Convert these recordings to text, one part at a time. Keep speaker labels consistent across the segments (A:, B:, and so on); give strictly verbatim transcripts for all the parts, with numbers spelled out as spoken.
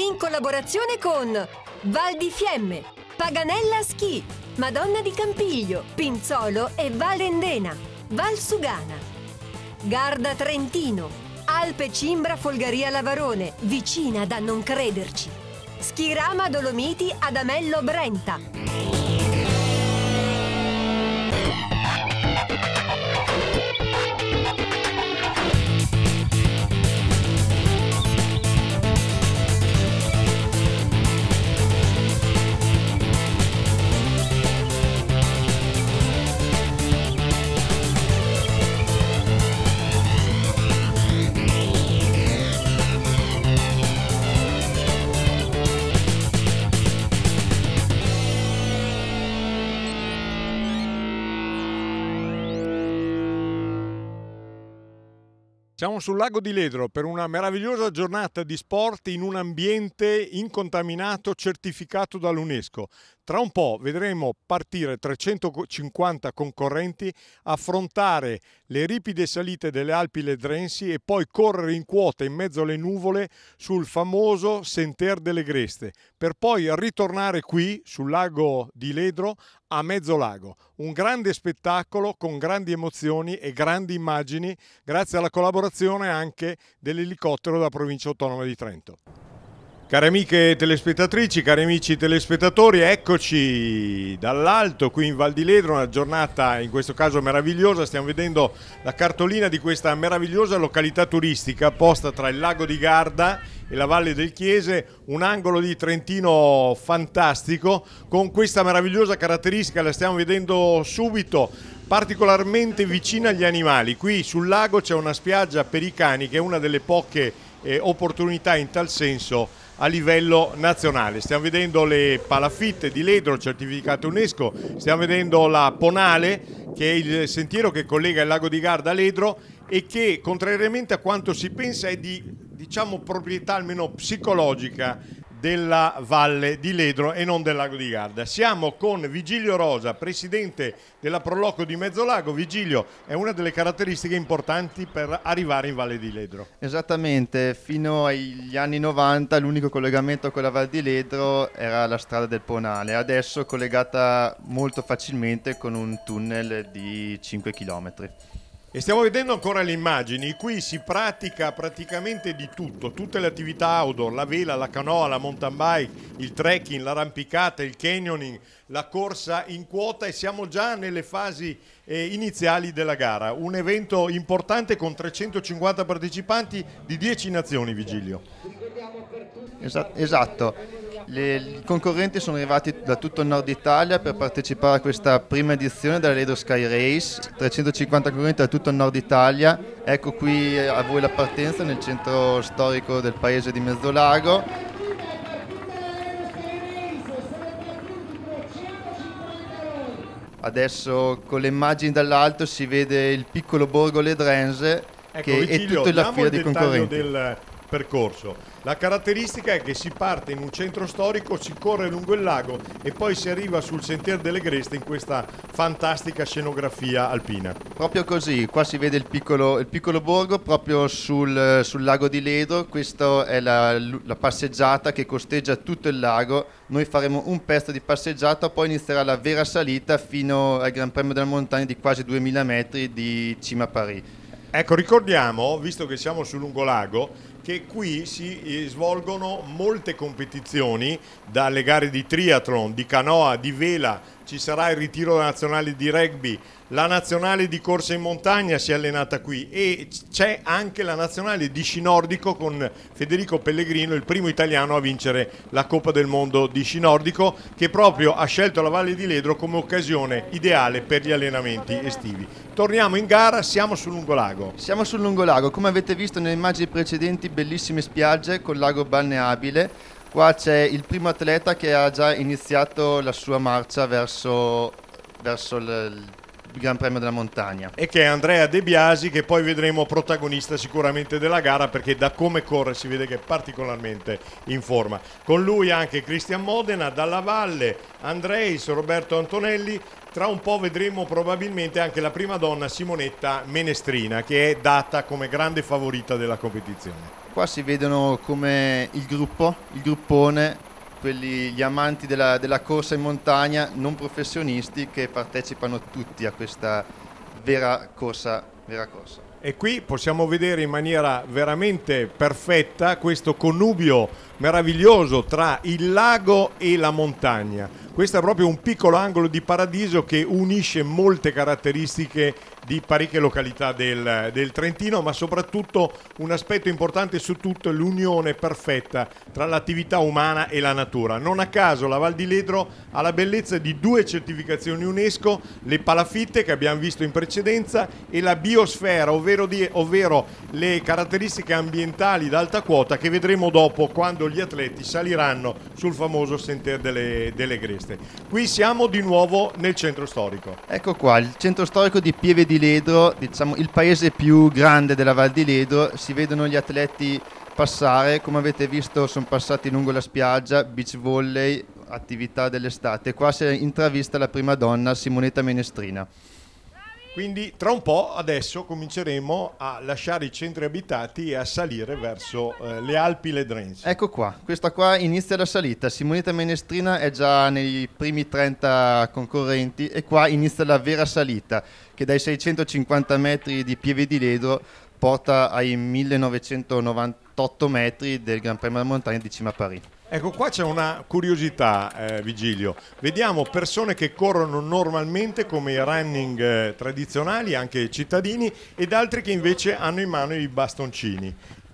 A: in collaborazione con Val di Fiemme, Paganella Ski, Madonna di Campiglio, Pinzolo e Val Endena, Val Sugana, Garda Trentino, Alpe Cimbra Folgaria Lavarone, vicina da non crederci, Schirama Dolomiti ad Amello Brenta.
B: Siamo sul lago di Ledro per una meravigliosa giornata di sport in un ambiente incontaminato certificato dall'UNESCO. Tra un po' vedremo partire trecentocinquanta concorrenti, affrontare le ripide salite delle Alpi Ledrensi e poi correre in quota in mezzo alle nuvole sul famoso Sentier delle Greste, per poi ritornare qui sul lago di Ledro a mezzo lago. Un grande spettacolo con grandi emozioni e grandi immagini grazie alla collaborazione anche dell'elicottero della provincia autonoma di Trento. Cari amiche telespettatrici, cari amici telespettatori, eccoci dall'alto qui in Val di Ledro, una giornata in questo caso meravigliosa. Stiamo vedendo la cartolina di questa meravigliosa località turistica posta tra il lago di Garda e la Valle del Chiese, un angolo di Trentino fantastico con questa meravigliosa caratteristica, la stiamo vedendo subito, particolarmente vicina agli animali. Qui sul lago c'è una spiaggia per i cani che è una delle poche eh, opportunità in tal senso a livello nazionale. Stiamo vedendo le palafitte di Ledro certificate UNESCO, stiamo vedendo la Ponale, che è il sentiero che collega il lago di Garda a Ledro e che, contrariamente a quanto si pensa, è di, diciamo, proprietà almeno psicologica della Valle di Ledro e non del lago di Garda. Siamo con Vigilio Rosa, presidente della Proloco di Mezzolago. Vigilio, è una delle caratteristiche importanti per arrivare in Valle di Ledro.
C: Esattamente, fino agli anni novanta l'unico collegamento con la Valle di Ledro era la strada del Ponale, adesso collegata molto facilmente con un tunnel di cinque chilometri.
B: E stiamo vedendo ancora le immagini. Qui si pratica praticamente di tutto, tutte le attività outdoor, la vela, la canoa, la mountain bike, il trekking, l'arrampicata, il canyoning, la corsa in quota, e siamo già nelle fasi eh, iniziali della gara. Un evento importante con trecentocinquanta partecipanti di dieci nazioni, Vigilio.
C: Esatto. Le, I concorrenti sono arrivati da tutto il nord Italia per partecipare a questa prima edizione della Ledro Sky Race, trecentocinquanta concorrenti da tutto il nord Italia. Ecco qui a voi la partenza nel centro storico del paese di Mezzolago. Adesso con le immagini dall'alto si vede il piccolo borgo ledrense,
B: ecco,
C: che
B: Vigilio,
C: è tutto la fila
B: il
C: di concorrenti.
B: Del percorso. La caratteristica è che si parte in un centro storico, si corre lungo il lago e poi si arriva sul Sentier delle Greste in questa fantastica scenografia alpina.
C: Proprio così, qua si vede il piccolo, il piccolo borgo proprio sul, sul lago di Ledro. Questa è la, la passeggiata che costeggia tutto il lago. Noi faremo un pezzo di passeggiata, poi inizierà la vera salita fino al Gran Premio della Montagna di quasi duemila metri di Cima a Paris.
B: Ecco, ricordiamo, visto che siamo sul lungolago, che qui si svolgono molte competizioni, dalle gare di triathlon, di canoa, di vela, ci sarà il ritiro nazionale di rugby, la nazionale di corsa in montagna si è allenata qui e c'è anche la nazionale di sci nordico con Federico Pellegrino, il primo italiano a vincere la Coppa del Mondo di sci nordico, che proprio ha scelto la Valle di Ledro come occasione ideale per gli allenamenti estivi. Torniamo in gara, siamo sul lungolago.
C: Siamo sul lungolago, come avete visto nelle immagini precedenti, bellissime spiagge con lago balneabile. Qua c'è il primo atleta che ha già iniziato la sua marcia verso, verso il, il Gran Premio della Montagna.
B: E che è Andrea De Biasi, che poi vedremo protagonista sicuramente della gara, perché da come corre si vede che è particolarmente in forma. Con lui anche Cristian Modena, dalla Valle, Andreis, Roberto Antonelli, tra un po' vedremo probabilmente anche la prima donna Simonetta Menestrina, che è data come grande favorita della competizione.
C: Qua si vedono come il gruppo, il gruppone, quelli, gli amanti della, della corsa in montagna, non professionisti, che partecipano tutti a questa vera corsa, vera corsa.
B: E qui possiamo vedere in maniera veramente perfetta questo connubio meraviglioso tra il lago e la montagna. Questo è proprio un piccolo angolo di paradiso che unisce molte caratteristiche di parecchie località del, del Trentino, ma soprattutto un aspetto importante su tutto è l'unione perfetta tra l'attività umana e la natura. Non a caso la Val di Ledro ha la bellezza di due certificazioni UNESCO, le palafitte che abbiamo visto in precedenza e la biosfera, ovvero, di, ovvero le caratteristiche ambientali d'alta quota che vedremo dopo quando gli atleti saliranno sul famoso Sentier delle, delle Greste. Qui siamo di nuovo nel centro storico.
C: Ecco qua, il centro storico di Pieve di Ledro, diciamo il paese più grande della Val di Ledro. Si vedono gli atleti passare, come avete visto sono passati lungo la spiaggia, beach volley, attività dell'estate. Qua si è intravista la prima donna Simonetta Menestrina.
B: Quindi tra un po' adesso cominceremo a lasciare i centri abitati e a salire verso eh, le Alpi Ledrensi.
C: Ecco qua, questa qua inizia la salita. Simonetta Menestrina è già nei primi trenta concorrenti e qua inizia la vera salita, che dai seicentocinquanta metri di Pieve di Ledro porta ai millenovecentonovantotto metri del Gran Premio della Montagna di Cima Parì.
B: Ecco, qua c'è una curiosità, eh, Vigilio. Vediamo persone che corrono normalmente come i running eh, tradizionali, anche cittadini, ed altri che invece hanno in mano i bastoncini.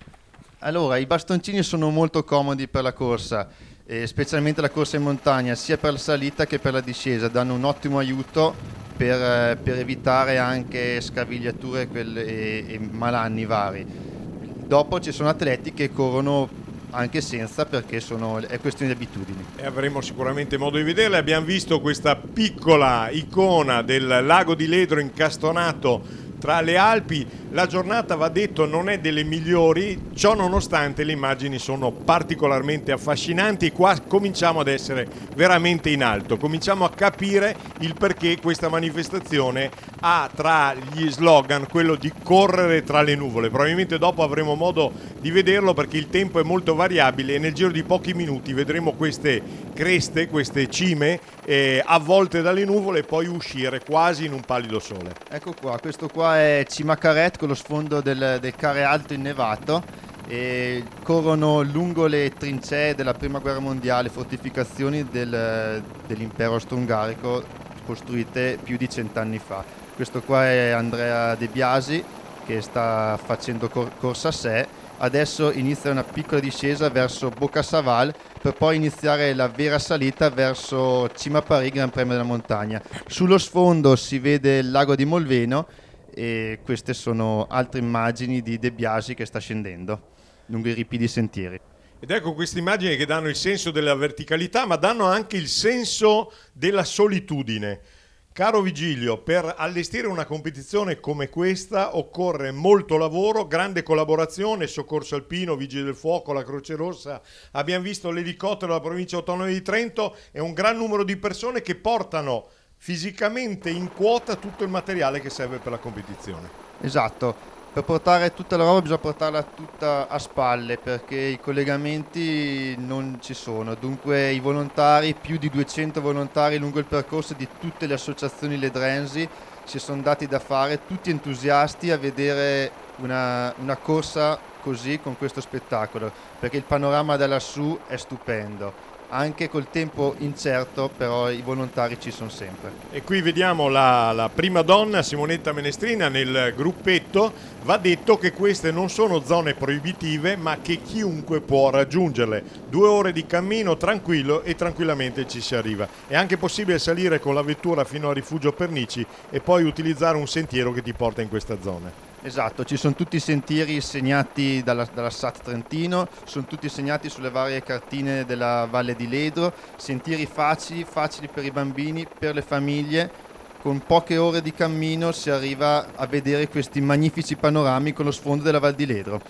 C: Allora, i bastoncini sono molto comodi per la corsa, eh, specialmente la corsa in montagna, sia per la salita che per la discesa. Danno un ottimo aiuto per, eh, per evitare anche scavigliature quelle, e, e malanni vari. Dopo ci sono atleti che corrono anche senza, perché sono, è questione di abitudini.
B: E avremo sicuramente modo di vederle. Abbiamo visto questa piccola icona del lago di Ledro incastonato tra le Alpi. La giornata, va detto, non è delle migliori, ciò nonostante le immagini sono particolarmente affascinanti. Qua cominciamo ad essere veramente in alto, cominciamo a capire il perché questa manifestazione ha tra gli slogan quello di correre tra le nuvole. Probabilmente dopo avremo modo di vederlo, perché il tempo è molto variabile e nel giro di pochi minuti vedremo queste creste, queste cime eh, avvolte dalle nuvole e poi uscire quasi in un pallido sole.
C: Ecco qua, questo qua è Cima Caret con lo sfondo del, del Care Alto innevato, e corrono lungo le trincee della prima guerra mondiale, fortificazioni del, dell'impero austro-ungarico costruite più di cent'anni fa. Questo qua è Andrea De Biasi che sta facendo cor- corsa a sé. Adesso inizia una piccola discesa verso Boccasaval per poi iniziare la vera salita verso Cima Parì, Gran Premio della Montagna. Sullo sfondo si vede il lago di Molveno e queste sono altre immagini di De Biasi che sta scendendo lungo i ripidi sentieri.
B: Ed ecco queste immagini che danno il senso della verticalità, ma danno anche il senso della solitudine. Caro Vigilio, per allestire una competizione come questa occorre molto lavoro, grande collaborazione, Soccorso Alpino, Vigili del Fuoco, la Croce Rossa, abbiamo visto l'elicottero della provincia autonoma di Trento e un gran numero di persone che portano fisicamente in quota tutto il materiale che serve per la competizione.
C: Esatto, per portare tutta la roba bisogna portarla tutta a spalle, perché i collegamenti non ci sono. Dunque i volontari, più di duecento volontari lungo il percorso di tutte le associazioni ledrensi, si sono dati da fare, tutti entusiasti a vedere una, una corsa così, con questo spettacolo, perché il panorama da lassù è stupendo. Anche col tempo incerto, però i volontari ci sono sempre.
B: E qui vediamo la, la prima donna Simonetta Menestrina nel gruppetto. Va detto che queste non sono zone proibitive, ma che chiunque può raggiungerle. Due ore di cammino tranquillo e tranquillamente ci si arriva. È anche possibile salire con la vettura fino a Rifugio Pernici e poi utilizzare un sentiero che ti porta in questa zona.
C: Esatto, ci sono tutti i sentieri segnati dalla, dalla S A T Trentino, sono tutti segnati sulle varie cartine della Valle di Ledro, sentieri facili, facili per i bambini, per le famiglie. Con poche ore di cammino si arriva a vedere questi magnifici panorami con lo sfondo della Val di Ledro.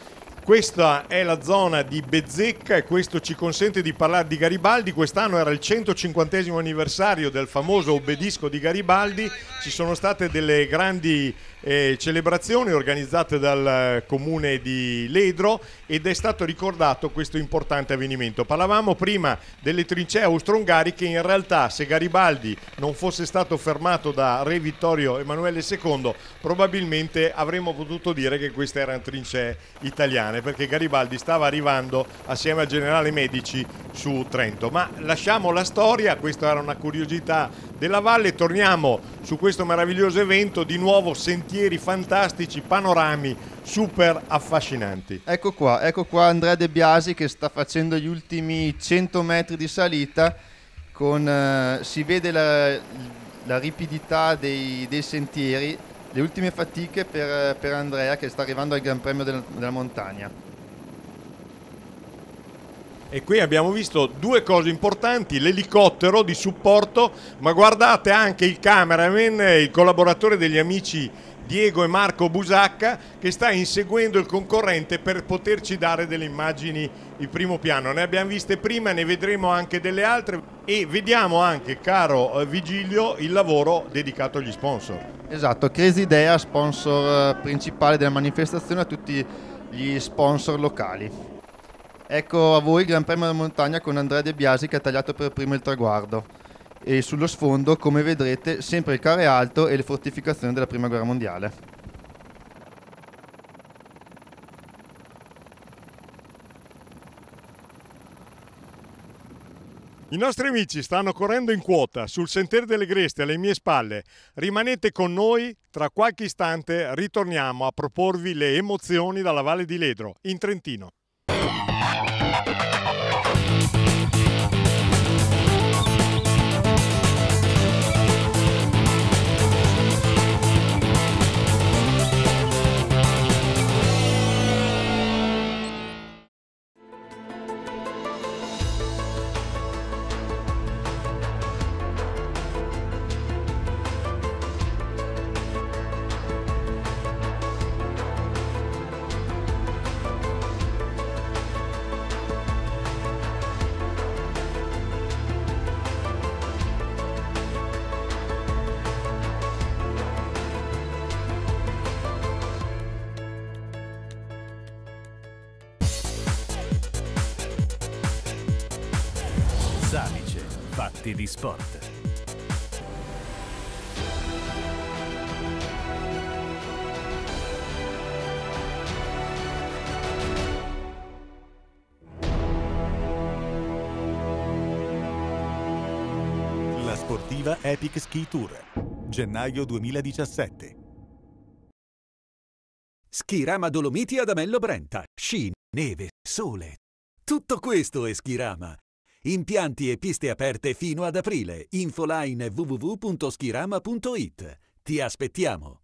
B: Questa è la zona di Bezzecca e questo ci consente di parlare di Garibaldi. Quest'anno era il centocinquantesimo anniversario del famoso obelisco di Garibaldi. Ci sono state delle grandi eh, celebrazioni organizzate dal comune di Ledro ed è stato ricordato questo importante avvenimento. Parlavamo prima delle trincee austro-ungariche, in realtà se Garibaldi non fosse stato fermato da Re Vittorio Emanuele secondo probabilmente avremmo potuto dire che queste erano trincee italiane, perché Garibaldi stava arrivando assieme al generale Medici su Trento. Ma lasciamo la storia, questa era una curiosità della valle, torniamo su questo meraviglioso evento, di nuovo sentieri fantastici, panorami super affascinanti.
C: Ecco qua, ecco qua Andrea De Biasi che sta facendo gli ultimi cento metri di salita, con, eh, si vede la, la ripidità dei, dei sentieri, le ultime fatiche per, per Andrea che sta arrivando al Gran Premio del, della montagna.
B: E qui abbiamo visto due cose importanti: l'elicottero di supporto, ma guardate anche il cameraman, il collaboratore degli amici Diego e Marco Busacca, che sta inseguendo il concorrente per poterci dare delle immagini in primo piano. Ne abbiamo viste prima, ne vedremo anche delle altre e vediamo anche, caro Vigilio, il lavoro dedicato agli sponsor.
C: Esatto, Crazy Idea, sponsor principale della manifestazione, a tutti gli sponsor locali. Ecco a voi il Gran Premio della Montagna con Andrea De Biasi che ha tagliato per primo il traguardo, e sullo sfondo, come vedrete, sempre il Carre Alto e le fortificazioni della Prima Guerra Mondiale.
B: I nostri amici stanno correndo in quota sul Sentiero delle Greste alle mie spalle. Rimanete con noi, tra qualche istante ritorniamo a proporvi le emozioni dalla Valle di Ledro, in Trentino.
D: Salice, fatti di sport. La sportiva Epic Ski Tour, gennaio duemiladiciassette.
E: Skirama Dolomiti ad Amello Brenta. Sci, neve, sole. Tutto questo è Skirama. Impianti e piste aperte fino ad aprile. Infoline w w w punto skirama punto it. Ti aspettiamo!